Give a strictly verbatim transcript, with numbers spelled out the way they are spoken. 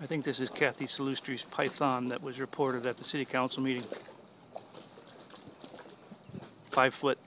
I think this is Kathy Salustri's python that was reported at the city council meeting. Five foot.